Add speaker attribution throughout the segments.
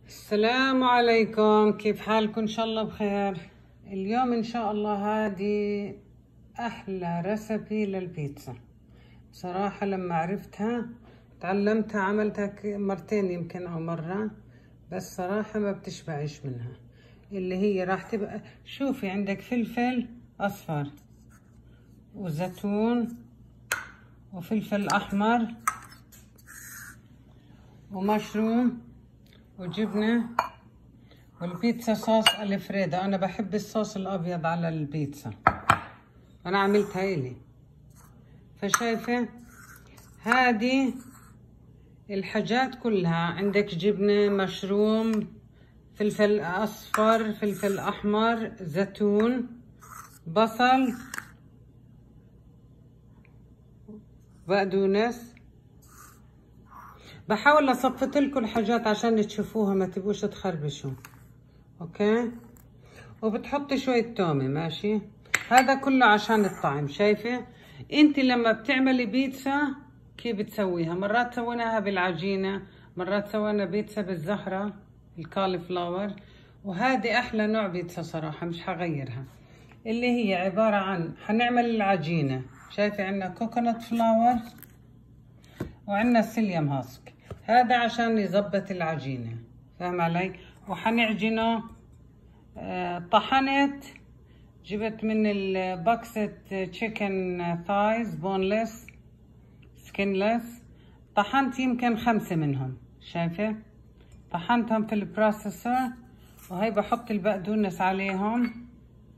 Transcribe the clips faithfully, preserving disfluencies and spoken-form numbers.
Speaker 1: السلام عليكم، كيف حالكم؟ ان شاء الله بخير. اليوم ان شاء الله هذه احلى ريسبي للبيتزا. بصراحة لما عرفتها تعلمتها، عملتها مرتين يمكن او مرة، بس صراحة ما بتشبعش منها. اللي هي راح تبقى، شوفي عندك فلفل اصفر وزيتون وفلفل احمر ومشروم وجبنة والبيتزا صوص الفريدو. انا بحب الصوص الابيض على البيتزا، انا عملتها الي. فشايفة هذه الحاجات كلها، عندك جبنة، مشروم، فلفل اصفر، فلفل احمر، زيتون، بصل، بقدونس. بحاول اصفط لكم الحاجات عشان تشوفوها ما تبقوش تخربشوا. اوكي، وبتحطي شوية تومة. ماشي، هذا كله عشان الطعم. شايفة انت لما بتعملي بيتزا كيف بتسويها؟ مرات سويناها بالعجينة، مرات سوينا بيتزا بالزهرة الكالي فلاور، وهذه احلى نوع بيتزا صراحة، مش حغيرها. اللي هي عبارة عن، حنعمل العجينة. شايفة عندنا كوكونات فلاور وعندنا سيليوم هاسك، هذا عشان يظبط العجينة، فاهم علي؟ وحنعجنه. آه طحنت، جبت من الباكسة تشيكن ثايز بونلس سكينلس، طحنت يمكن خمسة منهم. شايفة طحنتهم في البروسيسور، وهي بحط البقدونس عليهم،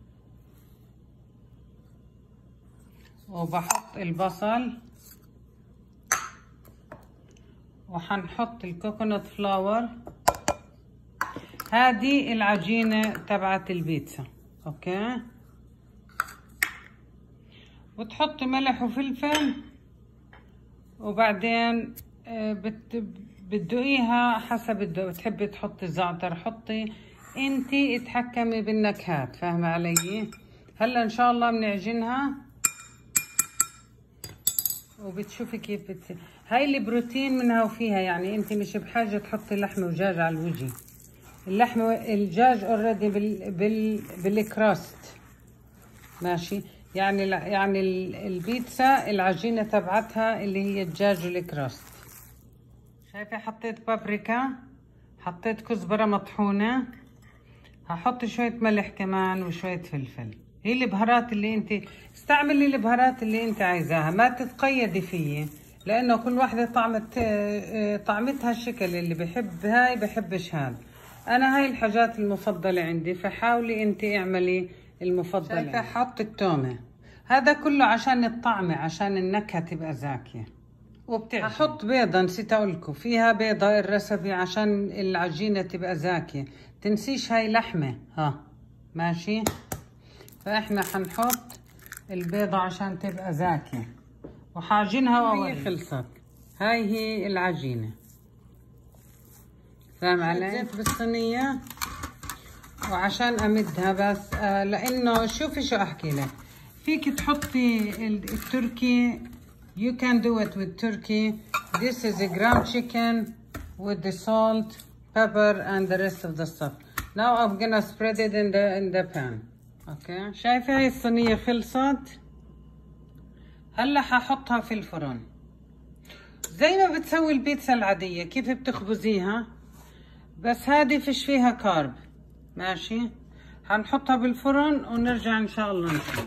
Speaker 1: وبحط البصل، وحنحط الكوكونات فلاور. هذه العجينة تبعت البيتزا. اوكي، وتحطي ملح وفلفل، وبعدين بت... بتدوقيها حسب الذوق. بتحبي تحطي زعتر حطي، انتي اتحكمي بالنكهات، فاهمة علي؟ هلا ان شاء الله بنعجنها وبتشوفي كيف بتصير. هاي البروتين منها وفيها، يعني انت مش بحاجة تحطي لحمة ودجاج على الوجه. اللحمة الدجاج اوريدي بال بال بالكراست. ماشي، يعني يعني البيتزا العجينة تبعتها اللي هي الدجاج والكراست. شايفة حطيت بابريكا، حطيت كزبرة مطحونة، هحط شوية ملح كمان وشوية فلفل. هي البهارات اللي انت استعملي، البهارات اللي انت عايزاها، ما تتقيدي فيه، لانه كل واحدة طعمت طعمتها الشكل. اللي بحب هاي بحبش هاد. انا هاي الحاجات المفضلة عندي، فحاولي انت اعملي المفضل. شايفة حط التومة، هذا كله عشان الطعمة، عشان النكهة تبقى زاكية. وبتعجن. هحط بيضة، نسيت اقولكم فيها بيضة الرسبي عشان العجينة تبقى زاكية. تنسيش هاي لحمة. ها ماشي، فاحنا حنحط البيضة عشان تبقى زاكية، وحاجنها. وهي خلصت، هاي هي العجينة، فاهم علي؟ زيت بالصينية وعشان امدها بس. آه لانه شوفي شو احكي لك، فيك تحطي التركي. you can do it with turkey. this is a ground chicken with the salt, pepper and the rest of the stuff. now I'm gonna spread it in the in the pan. اوكي، شايفة هاي الصينية خلصت. هلا ححطها في الفرن زي ما بتسوي البيتزا العادية، كيف بتخبزيها، بس هذه فيش فيها كارب. ماشي، هنحطها بالفرن ونرجع ان شاء الله نشوف.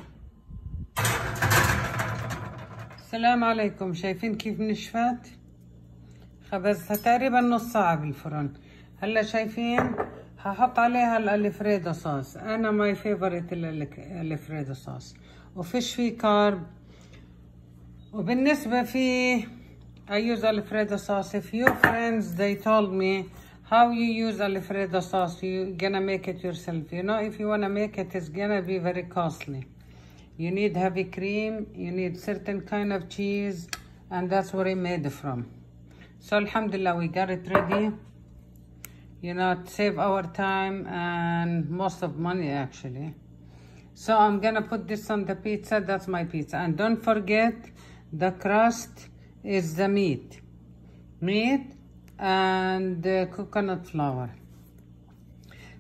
Speaker 1: السلام عليكم، شايفين كيف نشفت؟ خبزتها تقريبا نص ساعة بالفرن. هلا شايفين هحط عليها الالفريدو صوص. انا ماي فيفورت الالفريدو صوص، وفيش فيه كارب. وبالنسبة في I use Alfredo sauce. If your friends they told me how you use Alfredo sauce, you gonna make it yourself. You know, if you wanna make it, it's gonna be very costly. You need heavy cream, you need certain kind of cheese, and that's where it made from. So alhamdulillah, we got it ready. You know, to save our time and most of money actually. So I'm gonna put this on the pizza. That's my pizza. And don't forget, the crust is the meat. Meat and the coconut flour.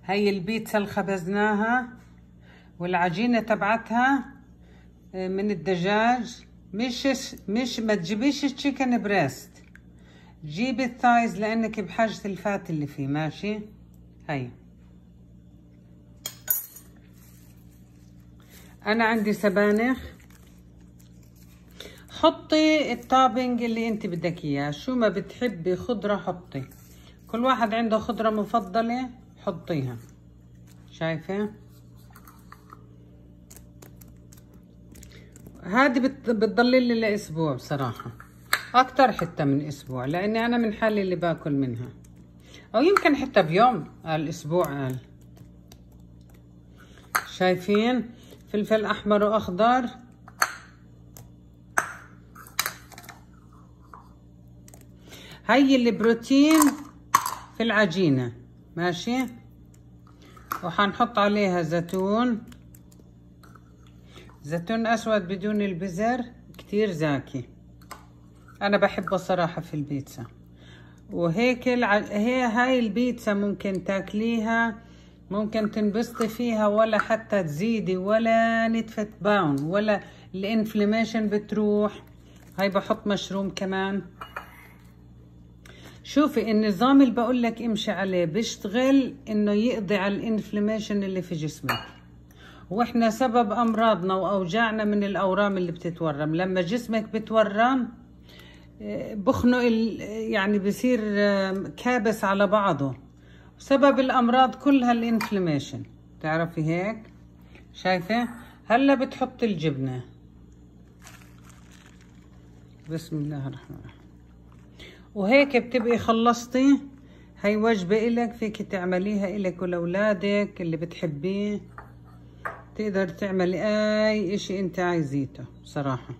Speaker 1: هي البيتزا اللي خبزناها والعجينة تبعتها من الدجاج. مش مش ما تجيبيش التشيكن بريست، جيبي الثايز لانك بحاجة الفات اللي فيه. ماشي. هي انا عندي سبانخ. حطي التوبينج اللي انت بدك اياه، شو ما بتحبي خضرة حطي، كل واحد عنده خضرة مفضلة حطيها. شايفة؟ هذه بتضل لي لاسبوع بصراحة، اكتر حتى من اسبوع، لاني انا من حالي اللي باكل منها، او يمكن حتى بيوم، قال اسبوع قال. شايفين؟ فلفل احمر واخضر. هي البروتين في العجينة. ماشي. وحنحط عليها زيتون، زيتون اسود بدون البذر، كتير زاكي، انا بحبه صراحة في البيتزا. وهيك الع... هي هاي البيتزا ممكن تاكليها، ممكن تنبسطي فيها، ولا حتى تزيدي ولا نتفة باون، ولا الانفلاميشن بتروح. هاي بحط مشروم كمان. شوفي النظام اللي بقول لك امشي عليه بيشتغل انه يقضي على الانفلاميشن اللي في جسمك. واحنا سبب امراضنا واوجاعنا من الاورام اللي بتتورم. لما جسمك بتورم بخنق، يعني بصير كابس على بعضه، سبب الامراض كلها الانفلاميشن. تعرفي هيك؟ شايفه؟ هلا بتحط الجبنه. بسم الله الرحمن الرحيم. وهيك بتبقي خلصتي. هي وجبه إلك، فيك تعمليها إلك ولأولادك اللي بتحبيه. تقدر تعملي اي اشي انت عايزيته صراحة.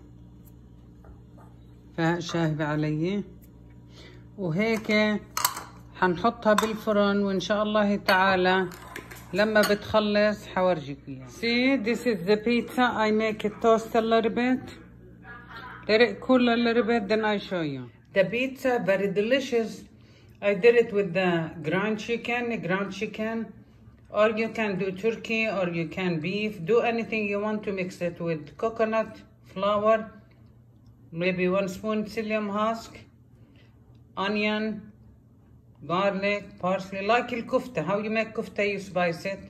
Speaker 1: فشاهبة علي. وهيك حنحطها بالفرن، وان شاء الله تعالى لما بتخلص حورجيك اياها. See, this is the pizza. I make it toast a little bit. Let it cool a little bit, then I show you. The pizza very delicious. I did it with the ground chicken, ground chicken. Or you can do turkey, or you can beef. Do anything you want to mix it with coconut flour, maybe one spoon psyllium husk, onion, garlic, parsley, like el kufta. How you make kufta, you spice it.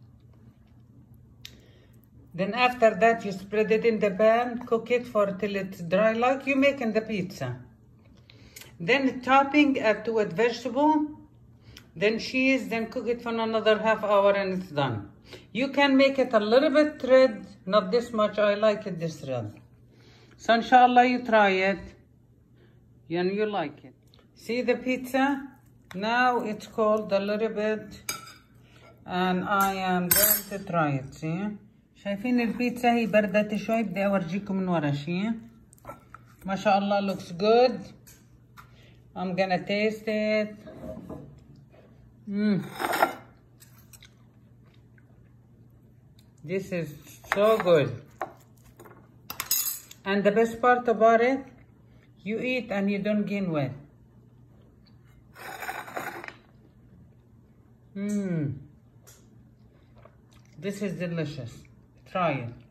Speaker 1: Then after that you spread it in the pan, cook it for till it's dry like you make in the pizza. Then topping, add to it vegetable, then cheese, then cook it for another half hour and it's done. You can make it a little bit red, not this much. I like it this red. So inshallah you try it and you like it. See the pizza? Now it's cold a little bit and I am going to try it. See? شايفين البيتزا هي بردت شوي. بدي اورجيكم من ورا شي. ما شاء الله looks good. I'm gonna taste it. Mmm. This is so good. And the best part about it, you eat and you don't gain weight. Mmm. This is delicious. Try it.